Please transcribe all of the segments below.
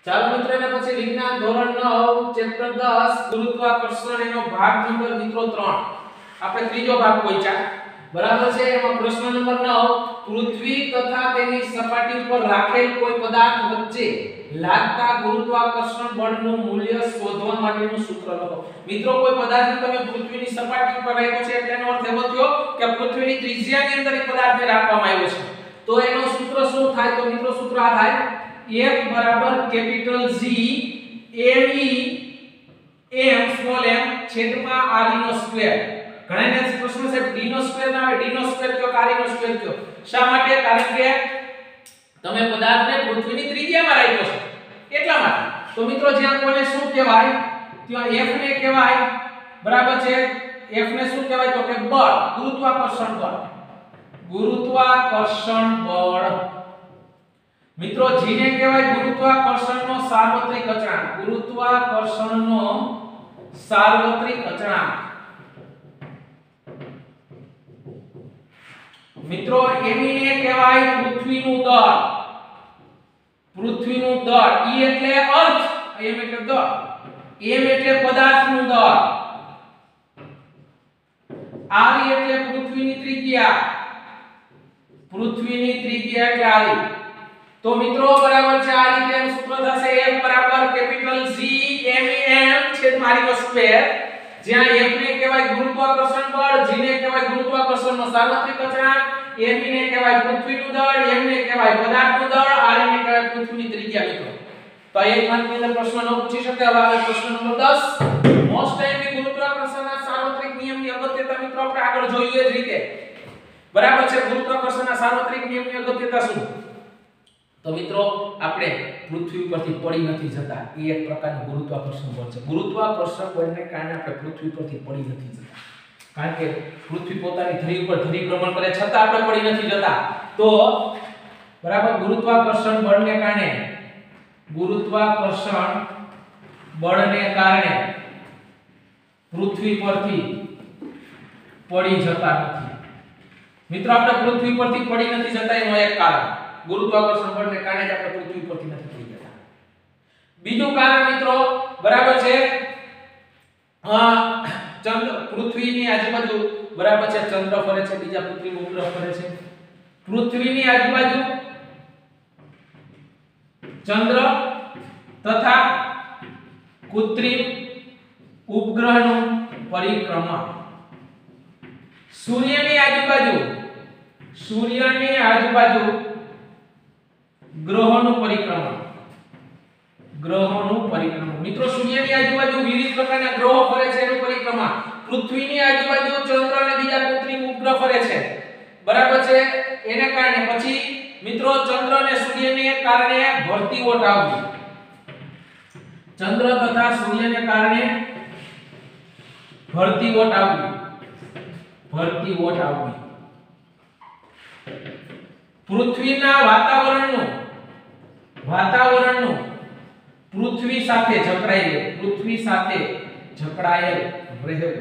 ચાલો મિત્રો એના પછી વિજ્ઞાન ધોરણ 9 ચેપ્ટર 10 ગુરુત્વાકર્ષણ એનો ભાગ નંબર મિત્રો 3 આપણે ત્રીજો ભાગ પહોંચ્યા બરાબર છે। એમાં પ્રશ્ન નંબર 9 પૃથ્વી તથા તેની સપાટી પર રાખેલ કોઈ પદાર્થ વચ્ચે લાગતા ગુરુત્વાકર્ષણ બળનું મૂલ્ય શોધવા માટેનું સૂત્ર લખો। મિત્રો કોઈ પદાર્થ તમે પૃથ્વીની સપાટી પર રાખ્યો છે એટલે એનો અર્થ એવો થયો કે પૃથ્વીની ત્રિજ્યાની અંદર એ પદાર્થને રાખવામાં આવ્યો છે। તો એનો સૂત્ર શું થાય? તો મિત્રો સૂત્ર આ થાય F बराबर capital G m e m small m छेदमा r નો સ્ક્વેર। ઘણાને પ્રશ્ન છે d નો સ્ક્વેર ના આવે, d નો સ્ક્વેર કયો r નો સ્ક્વેર કયો? શા માટે? કારણ કે તમે પદાર્થને પૃથ્વીની ત્રિજ્યામાં રાખ્યો છે એટલા માટે। તો મિત્રો જ્યાં કોને શું કહેવાય? ત્યાં F ને કહેવાય બરાબર છે। F ને શું કહેવાય? તો કે બળ, ગુરુત્વાકર્ષણ બળ। ગુરુત્વાકર્ષણ બળ મિત્રો g ને કહેવાય ગુરુત્વાકર્ષણનો સાર્વત્રિક અચળાંક। ગુરુત્વાકર્ષણનો સાર્વત્રિક અચળાંક મિત્રો m ને કહેવાય પૃથ્વીનું દળ। પૃથ્વીનું દળ e એટલે અર્થ, m એટલે દળ, m એટલે પદાર્થનું દળ, r એટલે પૃથ્વીની ત્રિજ્યા। પૃથ્વીની ત્રિજ્યા એટલે r। तो मित्रों बराबर છે આ રીતે એનું સૂત્ર થશે F બરાબર capital G m e m છેદ મારી નો સ્ક્વેર। જ્યાં F ને કહેવાય ગુરુત્વાકર્ષણ બળ, G ને કહેવાય ગુરુત્વાકર્ષણનો સાર્વત્રિક અચળાંક, m ને કહેવાય પૃથ્વીનું દળ, m ને કહેવાય પદાર્થનું દળ, r ને કહેવાય પૃથ્વીની ત્રિજ્યા। મિત્રો તો આ એક માર્કની અંદર પ્રશ્ન ન પૂછી શકે। હવે આગળ પ્રશ્ન નંબર 10 મોસ્ટ ટાઈમની ગુરુત્વાકર્ષણના સાર્વત્રિક નિયમની અગત્યતા મિત્રો આપણે આગળ જોઈએ જ રીતે બરાબર છે। ગુરુત્વાકર્ષણના સાર્વત્રિક નિયમની અગત્યતા શું? तो मित्रों આપણે પૃથ્વી પરથી પડી નથી જતા, એ એક પ્રકારનું ગુરુત્વાકર્ષણ બળ છે। ગુરુત્વાકર્ષણ બળને કારણે આપણે પૃથ્વી પરથી પડી નથી જતા, કારણ કે પૃથ્વી પોતાની ધરી ઉપર ધરી ભ્રમણ કરે છતાં આપણે પડી નથી જતા। તો બરાબર ગુરુત્વાકર્ષણ બળને કારણે પૃથ્વી પરથી પડી જતા નથી। મિત્રો આપણે પૃથ્વી પરથી પડી નથી જતા એનું એક કારણ ગુરુત્વાકર્ષણ બળને કારણે જ આપણે પૃથ્વી પરથી નથી પડી જતા। બીજું કારણ મિત્રો બરાબર છે ચંદ્ર પૃથ્વીની આજુબાજુ બરાબર છે ચંદ્ર ફરે છે, બીજા પૃથ્વી ઉપગ્રહ ફરે છે। પૃથ્વીની આજુબાજુ ચંદ્ર તથા કૃત્રિમ ઉપગ્રહનું પરિક્રમણ। સૂર્યની આજુબાજુ ગ્રહોનું પરિક્રમણ। મિત્રો સૂર્યની આજુબાજુ વિવિધ પ્રકારના ગ્રહો ફરે છે એનું પરિક્રમણ। પૃથ્વીની આજુબાજુ ચંદ્ર અને બીજા કૃત્રિમ ઉપગ્રહ ફરે છે બરાબર છે એને કારણે પછી મિત્રો ચંદ્ર અને સૂર્યને કારણે ભરતીઓટ આવવી। ચંદ્ર તથા સૂર્યને કારણે ભરતીઓટ આવવી। પૃથ્વીના વાતાવરણનું પૃથ્વી સાથે જકડાયેલ રહેવું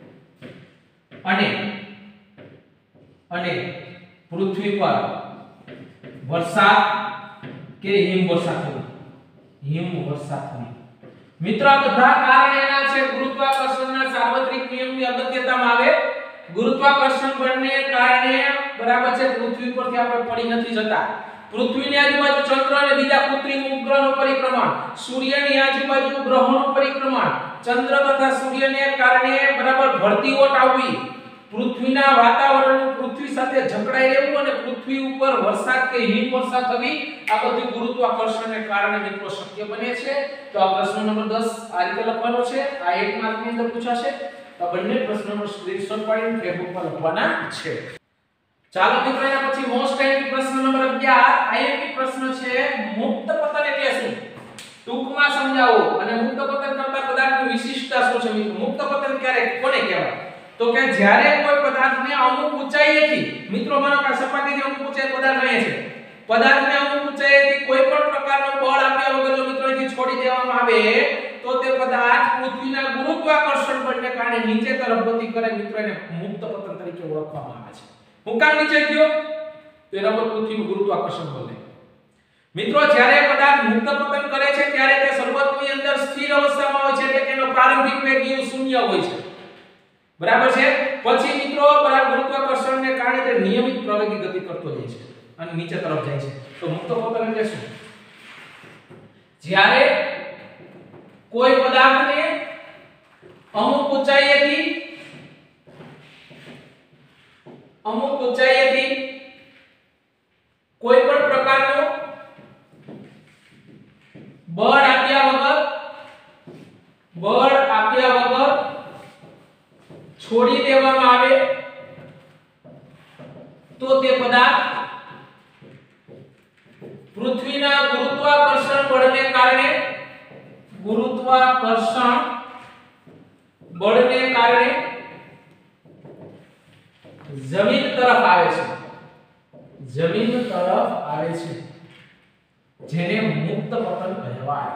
અને પૃથ્વી પર વરસાદ કે હિમવર્ષા થવી। મિત્રો આ બધા કારણ એના છે ગુરુત્વાકર્ષણના સાર્વત્રિક નિયમની અગત્યતામાં આવે। ગુરુત્વાકર્ષણ બળને કારણે બરાબર છે પૃથ્વી પરથી આપણે પડી નથી જતા। પૃથ્વીની આજુબાજુ ચંદ્ર અને બીજા કૃત્રિમ ઉપગ્રહનું પરિક્રમણ, સૂર્યની આજુબાજુ ગ્રહોનું પરિક્રમણ, ચંદ્ર તથા સૂર્યને કારણે બરાબર ભરતીઓટ આવવી, પૃથ્વીના વાતાવરણનું પૃથ્વી સાથે જકડાઈ રહેવું અને પૃથ્વી ઉપર વરસાદ કે હિમવર્ષા થવી, આ બધું ગુરુત્વાકર્ષણને કારણે મિત્રો શક્ય બને છે। તો આ પ્રશ્ન નંબર 10 આ રીતે લખવાનો છે, આ એક માર્કની અંદર પૂછાશે। તો બંને પ્રશ્નોનો સ્ક્રીનશોટ પાડીને ફેસબુક પર લખવાના છે। ચાલો મિત્રો એના પછી મોસ્ટ ટાઈમની પ્રશ્ન નંબર 11 આઈએમપી પ્રશ્ન છે મુક્ત પતન એટલે શું? ટૂંકમાં સમજાવો અને મુક્ત પતન કરતા પદાર્થની વિશિષ્ટતા શું છે? મિત્રો મુક્ત પતન ક્યારે કોને કહેવાય? તો કે જ્યારે કોઈ પદાર્થને અમુક ઊંચાઈએથી મિત્રો માનો કે સપાટીથી અમુક ઊંચાઈ પદાર્થ રહે છે, પદાર્થને અમુક ઊંચાઈએથી કોઈ પણ પ્રકારનું બળ આપ્યા વગર જો મિત્રો અહીંથી છોડી દેવામાં આવે તો તે પદાર્થ પૃથ્વીના ગુરુત્વાકર્ષણ બળને કારણે નીચે તરફ ગતિ કરે। મિત્રો એને મુક્ત પતન તરીકે ઓળખવામાં આવે છે। હું કામ નીચે ગયો તો એના પર પૃથ્વીનું ગુરુત્વાકર્ષણ બળ મિત્રો જ્યારે પદાર્થ મુક્ત પતન કરે છે ત્યારે તે શરૂઆતની અંદર સ્થિર અવસ્થામાં હોય છે એટલે કે એનો પ્રારંભિક વેગ u 0 હોય છે, બરાબર છે। પછી મિત્રો બરાબર ગુરુત્વાકર્ષણને કારણે તે નિયમિત પ્રવેગી ગતિ કરતો જાય છે અને નીચે તરફ જાય છે। તો મુક્ત પતન એટલે શું? જ્યારે કોઈ પદાર્થને અમુક ઊંચાઈએથી કોઈ પણ પ્રકારનો બળ આપ્યા વગર છોડી દેવામાં આવે તો તે પદાર્થ પૃથ્વીના ગુરુત્વાકર્ષણ બળને કારણે જમીન તરફ આવે છે, જેને મુક્ત પતન કહેવાય।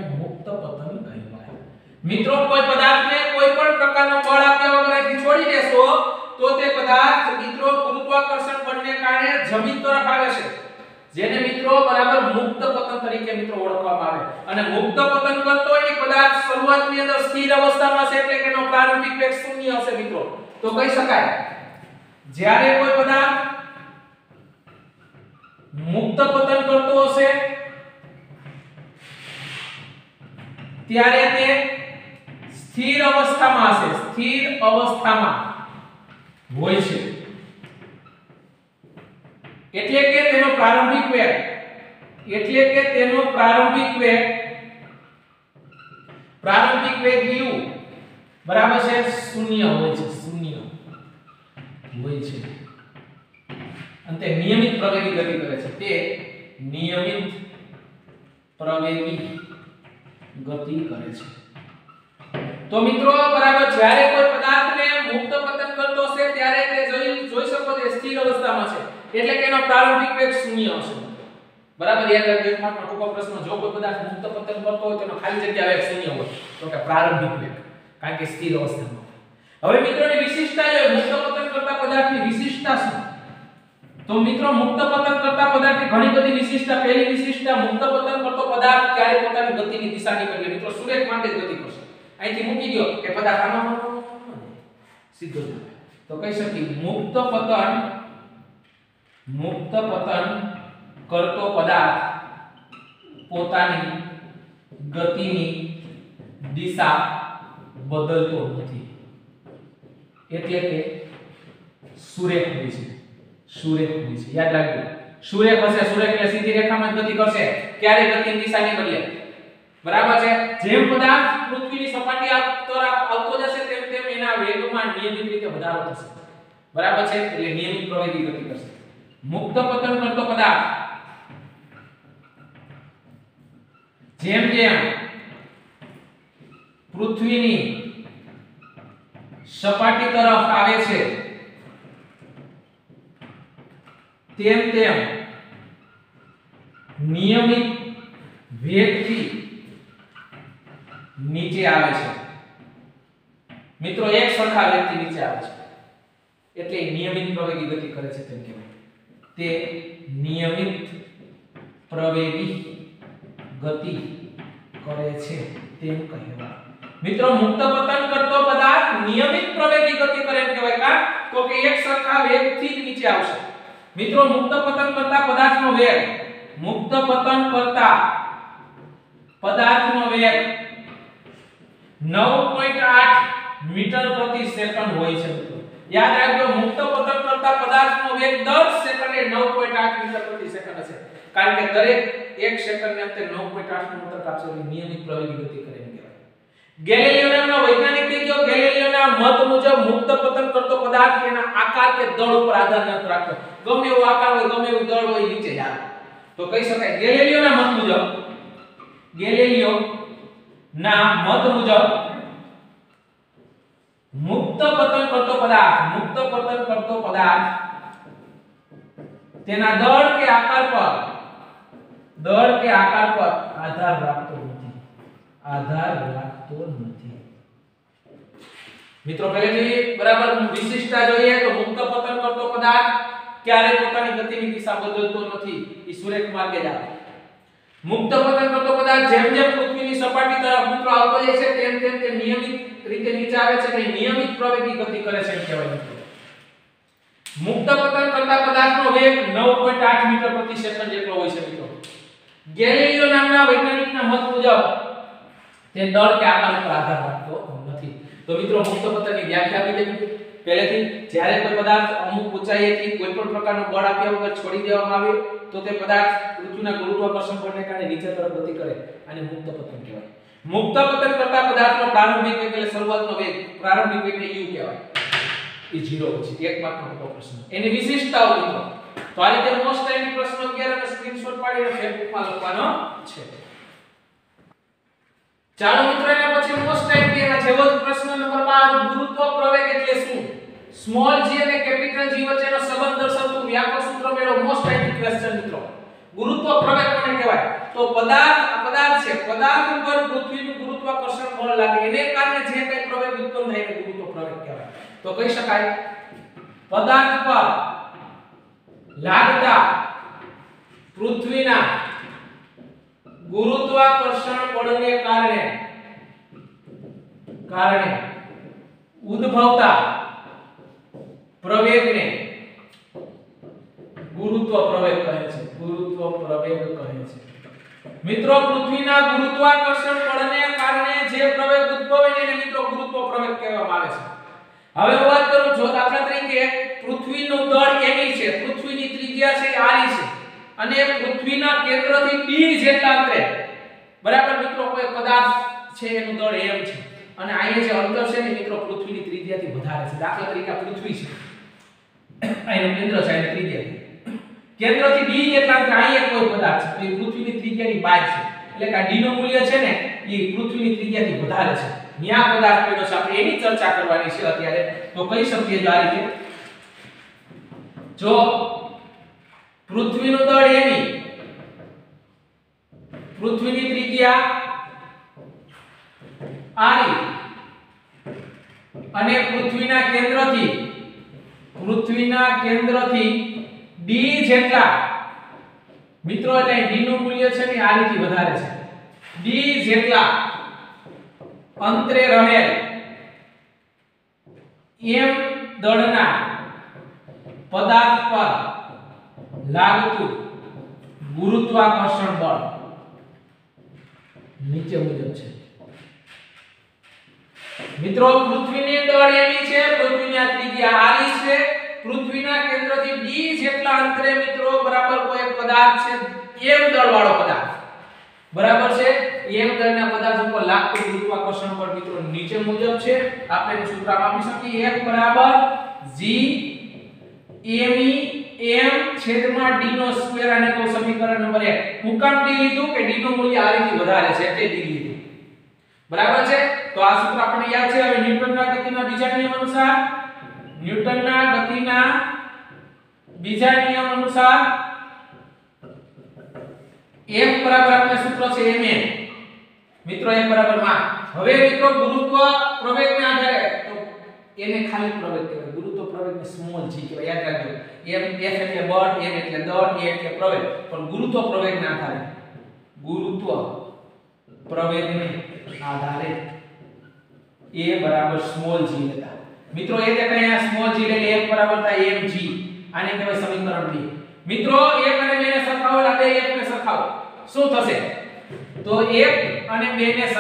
મિત્રો કોઈ પદાર્થને કોઈ પણ પ્રકારનો બળ આપ્યા વગર અહીંથી છોડી દેશો તો તે પદાર્થ મિત્રો ગુરુત્વાકર્ષણ બળને કારણે જમીન તરફ આવે છે, જેને મિત્રો બરાબર મુક્ત પતન તરીકે મિત્રો ઓળખવામાં આવે। અને મુક્ત પતન કરતો હોય એ પદાર્થ શરૂઆતની અંદર સ્થિર અવસ્થામાં છે એટલે કે એનો પ્રારંભિક વેગ 0 હશે મિત્રો। તો કહી શકાય જ્યારે કોઈ પદાર્થ મુક્ત પતન કરતો હશે ત્યારે તે સ્થિર અવસ્થામાં હોય છે, એટલે કે તેનો પ્રારંભિક વેગ u બરાબર છે 0 હોય છે અને તે નિયમિત પ્રવેગી ગતિ કરે છે। તો મિત્રો બરાબર જ્યારે કોઈ પદાર્થને મુક્ત પતન કરતો હશે ત્યારે તે જોઈ શકો છો સ્થિર અવસ્થામાં છે એટલે કે એનો પ્રારંભિક વેગ 0 હશે, બરાબર। યાદ રાખજો એક માર્કનો ટૂંકો પ્રશ્ન, જો કોઈ પદાર્થ મુક્ત પતન કરતો હોય તેનો ખાલી જગ્યા વેગ 0 હોય તો કે પ્રારંભિક વેગ, કારણ કે સ્થિર અવસ્થામાં। હવે મિત્રોની વિશિષ્ટતા જોઈએ, મુક્ત પતન કરતા પદાર્થની વિશિષ્ટતા શું? તો મિત્રો મુક્ત પતન કરતા પદાર્થની ઘણી બધી વિશિષ્ટતા। પહેલી વિશિષ્ટતા, મુક્ત પતન કરતો પદાર્થ ક્યારે પોતાની ગતિની દિશા નહીં બદલે મિત્રો, સુરેખ માટે જ ગતિ કરશે। અહીંથી મૂકી દો કે પદાર્થ આમાં સીધો જ, તો કહી શકીએ મુક્ત પતન કરતો પદાર્થ પોતાની ગતિની દિશા બદલતો નથી, એટલે કે સુરેખ હોય છે। યાદ રાખજો, સુરેખ હશે, સુરેખ એટલે સીધી રેખામાં જ ગતિ કરશે, ક્યારે ગતિની દિશા નહીં બદલે, બરાબર છે। જેમ પદાર્થ પૃથ્વીની સપાટી તરફ આવતો જશે તેમ એના વેગમાં નિયમિત રીતે વધારો થશે, બરાબર છે, એટલે નિયમિત પ્રવેગી ગતિ કરશે। મુક્ત પતન કરતો પદાર્થ જેમ પૃથ્વીની સપાટી તરફ આવે છે તેમ નિયમિત વેગથી નીચે આવે છે મિત્રો, એક સરખા વેગથી નીચે આવે છે એટલે નિયમિત પ્રવેગી ગતિ કરે છે તેમ કહેવાય। તે નિયમિત પ્રવેગી ગતિ કરે છે તેમ કહેવાય। મિત્રો મુક્ત પતન કરતો પદાર્થ નિયમિત પ્રવેગી ગતિ કરે એમ કહેવાય, કા તો કે એક સરખા વેગથી જ નીચે આવશે। મિત્રો મુક્ત પતન કરતા પદાર્થનો વેગ 9.8 મીટર પ્રતિ સેકન્ડ હોય છે મિત્રો। યાદ રાખજો, મુક્ત પતન કરતા પદાર્થનો વેગ દર સેકન્ડે 9.8 મીટર પ્રતિ સેકન્ડ હશે, કારણ કે દરેક એક સેકન્ડને અંતે 9.8 નું અંતર કાપશે એટલે નિયમિત પ્રવેગી ગતિ કરે એમ કહેવાય। ગેલિલિયો નામના વૈજ્ઞાનિક થયો, ગેલિલિયોના મત મુજબ મુક્ત પતન કરતો પદાર્થ એના આકાર કે દળ ઉપર આધાર ન રાખતો, ગમે એવો આકાર હોય, ગમે એવું દળ હોય, નીચે જ આવે। તો કહી શકાય ગેલિલિયોના મત મુજબ મુક્ત પતન કરતો પદાર્થ તેના દળ કે આકાર પર આધાર રાખતો નથી। મિત્રો પહેલેથી બરાબર વિશિષ્ટતા જોઈએ તો મુક્ત પતન કરતો પદાર્થ ક્યારે પોતાની ગતિની દિશા બદલતો નથી, એ સુરેખ માર્ગે જ આવે। મુક્ત પતન કરતો પદાર્થ જેમ જેમ પૃથ્વીની સપાટી તરફ મિત્રો આવતો જાય છે તેમ તેમ તે નિયમિત રીતે નીચે આવે છે કે નિયમિત પ્રવેગી ગતિ કરે છે એમ કહેવાય મિત્રો. મુક્ત પતન કરતા પદાર્થનો વેગ 9.8 મીટર પ્રતિ સેકન્ડ જેટલો હોય છે મિત્રો. ગેલિલિયો નામના વૈજ્ઞાનિકના મત મુજબ તે દળ કે આકાર પર આધાર રાખતો નથી. તો મિત્રો મુક્ત પતનની વ્યાખ્યા આપી દીધી પહેલેથી. જ્યારે કોઈ પદાર્થ અમુક ઊંચાઈએથી કોઈ પણ પ્રકારનું બળ આપ્યા વગર છોડી દેવામાં આવે તો તે પદાર્થ પૃથ્વીના ગુરુત્વાકર્ષણ બળને કારણે નીચે તરફ ગતિ કરે અને મુક્ત પતન કહેવાય. મુક્ત પતન કરતા પદાર્થનો પ્રારંભિક વેગ એટલે શરૂઆતનો વેગ પ્રારંભિક વેગને u કહેવાય. એ 0 છે. એક માર્કનો પ્રશ્ન. એની વિશેષતાઓ મિત્રો. તો આ રીતે મોસ્ટ ટાઈમ પ્રશ્ન 11 અને સ્ક્રીનશોટ પાડીને ફેસબુકમાં લખવાનો છે. ચાલો મિત્રો એના પછી મોસ્ટ ટાઈમ એના જેવો જ પ્રશ્ન નંબર 5 ગુરુત્વ પ્રવેગ એટલે શું? સ્મોલ g અને કેપિટલ g વચ્ચેનો સંબંધ દર્શાવતું વ્યાપક સૂત્ર મેળવો. મોસ્ટ ટાઈમ ક્વેશ્ચન મિત્રો. ગુરુત્વ પ્રવેગ કોને કહેવાય? તો પદાર્થ છે. પદાર્થ ઉપર પૃથ્વીનું ગુરુત્વાકર્ષણ બળ લાગે એને કારણે જે કંઈ પ્રવેગ ઉત્પન્ન થાય એને ગુરુત્વ પ્રવેગ કહેવાય. તો કહી શકાય પદાર્થ પર લાગતા પૃથ્વીના ગુરુત્વાકર્ષણ બળને કારણે ઉદ્ભવતા પ્રવેગને ગુરુત્વ પ્રવેગ કહે છે. ગુરુત્વ પ્રવેગ કહે છે. મિત્રો પૃથ્વીના ગુરુત્વાકર્ષણ બળને કારણે જે પ્રવેગ ઉદ્ભવે છે એને મિત્રો ગુરુત્વ પ્રવેગ કહેવામાં આવે છે. હવે વાત કરું જો દાખલા તરીકે પૃથ્વીનું દળ એમી છે, પૃથ્વીની ત્રિજ્યા છે આરી છે અને પૃથ્વીના કેન્દ્રથી d જેટલા અંતરે બરાબર મિત્રો કોઈ પદાર્થ છે એનું દળ m છે અને અહીંયા જે અંતર છે ને મિત્રો પૃથ્વીની ત્રિજ્યાથી વધારે છે. દાખલા તરીકે પૃથ્વી છે અહીંનું કેન્દ્ર છે અને ત્રિજ્યા કેન્દ્રથી d જેટલા અંતરે અહીંયા કોઈ પદાર્થ છે તો એ પૃથ્વીની ત્રિજ્યાની બહાર છે એટલે કે d નું મૂલ્ય છે ને એ પૃથ્વીની ત્રિજ્યાથી વધારે છે. ન્યા પદાર્થ પડ્યો છે આપણે એની ચર્ચા કરવાની છે અત્યારે. તો કહી શકીએ જો આ રીતે જો પૃથ્વીનું દળ એની પૃથ્વીની ત્રિજ્યા આરી અને પૃથ્વીના કેન્દ્રથી d જેટલા મિત્રો એટલે d નું મૂલ્ય છે ને આ રીતે વધારે છે. d જેટલા અંતરે રહેલ m દળના પદાર્થ પર લાગતું ગુરુત્વાકર્ષણ બળ નીચે મુજબ છે. મિત્રો પૃથ્વીની દળ એની છે, પૃથ્વીની ત્રિજ્યા આરી છે, પૃથ્વીના કેન્દ્રથી d જેટલા અંતરે મિત્રો બરાબર કોઈ એક પદાર્થ છે m દળ વાળો પદાર્થ બરાબર છે. m દળના પદાર્થ ઉપર લાગતું ગુરુત્વાકર્ષણ બળ મિત્રો નીચે મુજબ છે. આપણે સૂત્ર આપી શકીએ F બરાબર g m છેદમાં d નો સ્ક્વેર અને તો સમીકરણ નંબર 1. હું કામ d લીધું કે d નું મૂલ્ય આ રીતે વધારે છે એટલે d લીધું બરાબર છે. તો આ સૂત્ર આપણને યાદ છે. હવે ન્યૂટનના ગતિના બીજા નિયમ અનુસાર F બરાબર આપણે સૂત્ર છે mn મિત્રો F બરાબર માં. હવે મિત્રો ગુરુત્વ પ્રવેગને આધારે તો એને ખાલી પ્રવેગ કહેવાય. ગુરુત્વ પ્રવેગને સ્મોલ g કહેવાય. યાદ રાખજો. F એટલે બળ, m એટલે દળ, a એટલે પ્રવેગ. પણ ગુરુત્વ પ્રવેગના આધારે a બરાબર સ્મોલ g લેતા મિત્રો એ દેખાય આ સ્મોલ g એટલે f બરાબર થાય mg. આને કહેવાય સમીકરણ 2. મિત્રો 1 અને 2 ને સરખાવો એટલે 2 1 ને સરખાવો શું થશે? તો 1 અને 2 ને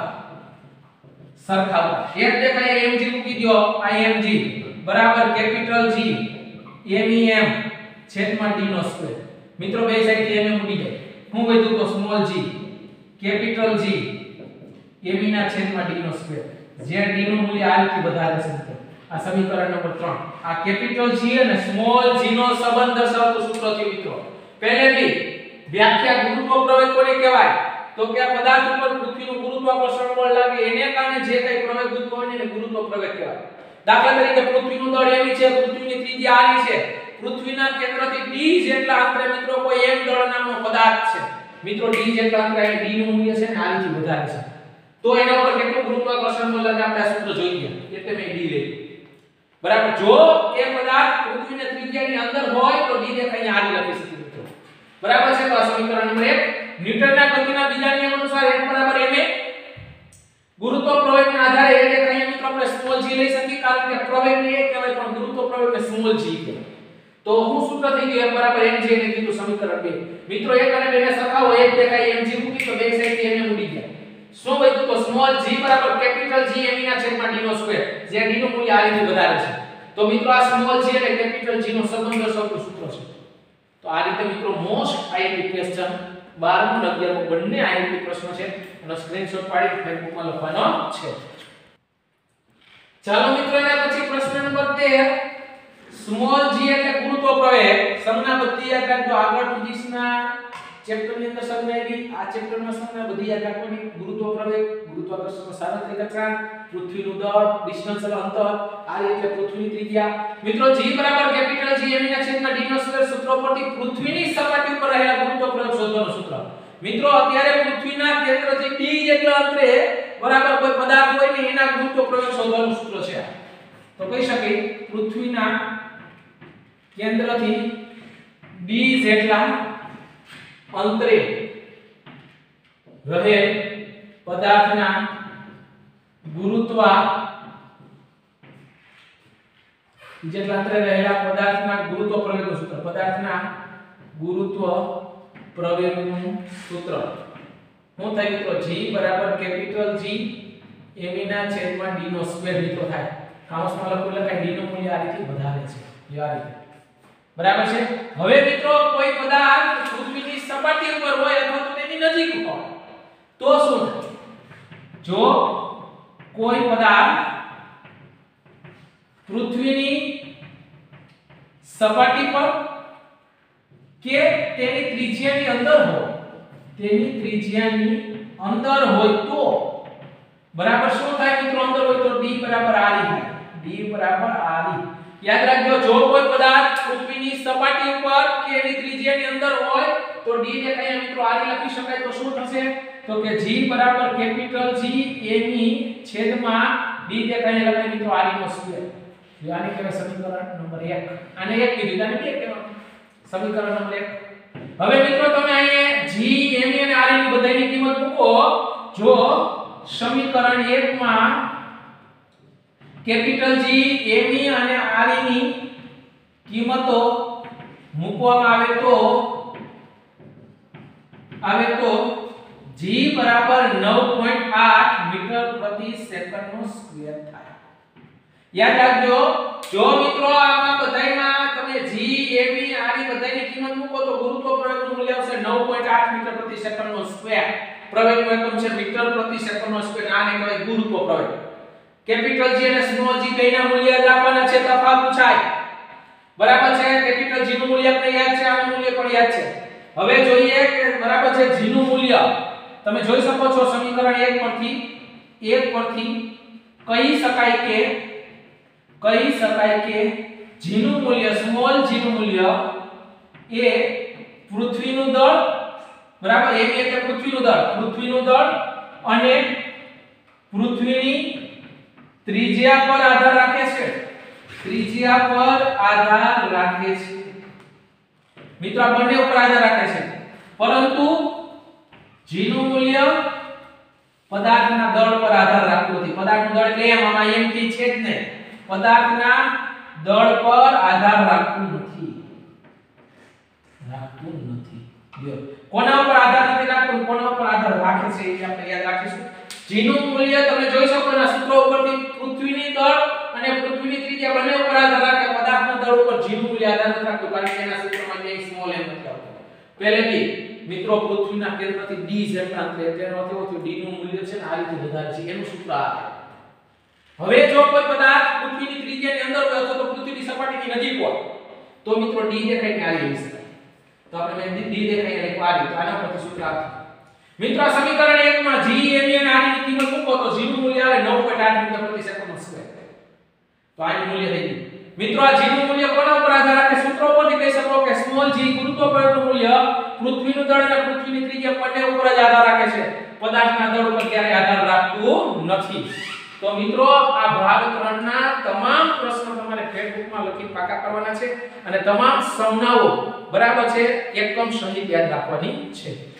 સરખાવતા 1 દેખાય mg મૂકી દો. આ mg બરાબર કેપિટલ G mem છેદમાં d નો સ્ક્વેર. મિત્રો બે સાઈડ થી mm ઉડી જાય. હું વધ્યું તો small g capital G m ના છેદમાં d નો સ્ક્વેર. જ્યાં d નું મૂલ્ય આ રીતે વધારે છે મિત્રો. આ સમીકરણ નંબર 3. આ કેપિટલ G અને સ્મોલ g નો સંબંધ દર્શાવતું સૂત્ર છે મિત્રો. પહેલેથી વ્યાખ્યા ગુરુત્વ પ્રવેગ કોને કહેવાય? તો કે આ પદાર્થ ઉપર પૃથ્વીનું ગુરુત્વાકર્ષણ બળ લાગે એને કારણે જે કંઈ પ્રવેગ ઉદ્ભવે એને ગુરુત્વ પ્રવેગ કહેવાય. દાખલા તરીકે પૃથ્વીનું દળ એવી છે, પૃથ્વીની ત્રિજ્યા આરી છે, પૃથ્વીના કેન્દ્રથી d જેટલા અંતરે મિત્રો કોઈ એક દળ નામનો પદાર્થ છે. મિત્રો d જેટલા અંતરે d નું મૂલ્ય છે ને આ રીતે વધારે છે. તો એના ઉપર કેટલું ગુરુત્વાકર્ષણ બળ લાગે આપણે આ સૂત્ર જોઈ ગયા. એટલે મેં d લીધું. બરાબર. જો એ પદાર્થ પૃથ્વીની ત્રિજ્યાની અંદર હોય તો d દેખાઈને આ લખી શકીએ મિત્રો. બરાબર છે. તો આ સમીકરણ નંબર 1 ન્યૂટનના ગતિના બીજા નિયમ અનુસાર F બરાબર ma ગુરુત્વ પ્રવેગના આધારે એટલે કે અહીંયા મિત્રો આપણે સ્મોલ g લઈ શકીએ કારણ કે પ્રવેગને a કહેવાય પણ ગુરુત્વ પ્રવેગને સ્મોલ g કહેવાય. તો હું સૂત્ર થઈ ગયું F બરાબર mg ને કીધું સમીકરણ 2. મિત્રો 1 અને 2 ને સરખાવો, 1 દેખાય mg મૂકી તો બે સાઈડ થી mm ઉડી ગયા. શું વધ્યું તો સ્મોલ g બરાબર કેપિટલ G m ના છેદમાં d નો સ્ક્વેર, જે d નું મૂલ્ય આ રીતે વધારે છે. તો મિત્રો આ સ્મોલ g અને કેપિટલ G નો સંબંધ દર્શાવતું સૂત્ર છે. તો આ રીતે મિત્રો મોસ્ટ આઈએમપી ક્વેશ્ચન 12 અને 11 બંને આઈએમપી પ્રશ્નો છે અને સ્ક્રીનશોટ પાડી ફેસબુકમાં લખવાનો છે. ચાલો મિત્રો એના પછી પ્રશ્ન નંબર 13 સ્મોલ g એટલે ગુરુત્વ પ્રવેગ. સંજ્ઞા બધી યાદ રાખજો. આગળ ફિઝિક્સના ચેપ્ટરની અંદર સંજ્ઞા આવી, આ ચેપ્ટરમાં સંજ્ઞા બધી યાદ રાખવાની. ગુરુત્વ પ્રવેગ, ગુરુત્વાકર્ષણનો સાર્વત્રિક અચળાંક, પૃથ્વીનું દળ, ડિસ્ટન્સ એટલે અંતર, આ એટલે પૃથ્વીની ત્રિજ્યા. મિત્રો g બરાબર કેપિટલ G m ના છેદમાં d નો સ્ક્વેર સૂત્ર પરથી પૃથ્વીની સપાટી ઉપર રહેલા ગુરુત્વ પ્રવેગ શોધવાનું સૂત્ર. મિત્રો અત્યારે પૃથ્વીના કેન્દ્રથી d જેટલા અંતરે બરાબર કોઈ પદાર્થ હોય ને એના ગુરુત્વ પ્રવેગ શોધવાનું સૂત્ર છે. તો કહી શકાય પૃથ્વીના કેન્દ્રથી d જેટલા અંતરે રહેલ પદાર્થના ગુરુત્વ જેટલા અંતરે રહેલા પદાર્થના ગુરુત્વ પ્રવેગનું સૂત્ર, પદાર્થના ગુરુત્વ પ્રવેગનું સૂત્ર શું થાય મિત્રો? g બરાબર કેપિટલ G m ના છેદમાં d નો સ્ક્વેર મિત્રો થાય. કાઉન્સમાં લખું એટલે d નું મૂલ્ય આ રીતે વધારે છે. આ રીતે બરાબર છે. હવે મિત્રો કોઈ પદાર્થ પૃથ્વીની સપાટી ઉપર હોય અથવા તો તેની નજીક હોય તો શું થાય? જો કોઈ પદાર્થ પૃથ્વીની સપાટી પર કે તેની ત્રિજ્યાની અંદર હોય, તેની ત્રિજ્યાની અંદર હોય તો બરાબર શું થાય મિત્રો? અંદર હોય તો d બરાબર r થાય. d બરાબર r. યાદ રાખજો, જો કોઈ પદાર્થ પૃથ્વીની સપાટી ઉપર કે એની ત્રિજ્યાની અંદર હોય તો d દેખાય મિત્રો r લખી શકાય. તો શું થશે? તો કે g બરાબર કેપિટલ G m છેદમાં d દેખાય લખાય મિત્રો r નો સ્ક્વેર. આને કહેવાય સમીકરણ નંબર 1. આને 1 કીધું, આને 2 કહેવાય સમીકરણ નંબર 1. હવે મિત્રો તમે અહીંયા g m અને r ની બધાની કિંમત મૂકો. જો સમીકરણ 1 માં કેપિટલ G m અને r ની કિંમતો મૂકવામાં આવે તો g બરાબર 9.8 મીટર પ્રતિ સેકન્ડ નો સ્ક્વેર થાય. યાદ રાખજો, જો મિત્રો આમાં બધાયમાં તમે g m r બધાયની કિંમત મૂકો તો ગુરુત્વ પ્રવેગનું મૂલ્ય આવશે 9.8 મીટર પ્રતિ સેકન્ડ નો સ્ક્વેર. પ્રવેગનું એકમ છે મીટર પ્રતિ સેકન્ડ નો સ્ક્વેર. આને કહેવાય ગુરુત્વ પ્રવેગ. કેપિટલ G અને સ્મોલ g બેયના મૂલ્ય યાદ રાખવાના છે. તફાવત પૂછાય બરાબર છે. કેપિટલ G નું મૂલ્ય આપણે યાદ છે, આનું મૂલ્ય પણ યાદ છે. હવે જોઈએ કે બરાબર છે g નું મૂલ્ય તમે જોઈ શકો છો સમીકરણ 1 પરથી કહી શકાય કે g નું મૂલ્ય સ્મોલ g નું મૂલ્ય એ પૃથ્વીનું દળ બરાબર m એટલે પૃથ્વીનું દળ અને પૃથ્વીની ત્રિજ્યા પર આધાર રાખે છે. મિત્રો આ બંને ઉપર આધાર રાખે છે, પરંતુ g નું મૂલ્ય પદાર્થના દળ પર આધાર રાખતું નથી. પદાર્થનું દળ એટલે આમાં m થી છે જ નહીં. પદાર્થના દળ પર આધાર રાખતું નથી. કોના ઉપર આધાર નથી રાખતું, કોના ઉપર આધાર રાખે છે એ આપણે યાદ રાખીશું. g નું મૂલ્ય તમે જોઈ શકો છો સૂત્ર ઉપરથી પૃથ્વીની દળ અને પૃથ્વીની ત્રિજ્યા બંને ઉપર આધાર રાખે. પદાર્થના દળ ઉપર g નું મૂલ્ય આધાર નથી રાખતું કારણ કે એના સૂત્રમાં જે સ્મોલ m નથી આવતો. પહેલેથી મિત્રો પૃથ્વીના કેન્દ્રથી d જેટલા અંતરે તેનો અર્થ એવો થયો d નું મૂલ્ય છે ને આ રીતે વધારે છે એનું સૂત્ર આ છે. હવે જો કોઈ પદાર્થ પૃથ્વીની ત્રિજ્યાની અંદર હોય અથવા તો પૃથ્વીની સપાટીની નજીક હોય તો મિત્રો d દેખાય ને આ લઈ શકાય. તો આપણે d દેખાય એટલે આ રીતે આના પરથી સૂત્ર આપે. મિત્રો સમીકરણ 1 માં g m અને r ની કિંમત મૂકો તો g નું મૂલ્ય આવે 9.8 મીટર પ્રતિ સેકન્ડ સ્ક્વેર. તો આનું મૂલ્ય થઈ ગયું. મિત્રો આ g નું મૂલ્ય કોના ઉપર આધાર રાખે? સૂત્ર પરથી કહી શકો કે સ્મોલ g ગુરુત્વ પ્રવેગનું મૂલ્ય પૃથ્વીનું દળ અને પૃથ્વીની ત્રિજ્યા બંને ઉપર જ આધાર રાખે છે. પદાર્થના દળ ઉપર ક્યારેય આધાર રાખતું નથી. તો મિત્રો આ ભાગ 3 ના તમામ પ્રશ્નો તમારે ફેસબુકમાં લખી પાકા કરવાના છે અને તમામ સંજ્ઞાઓ બરાબર છે એકમ સહિત યાદ રાખવાની છે.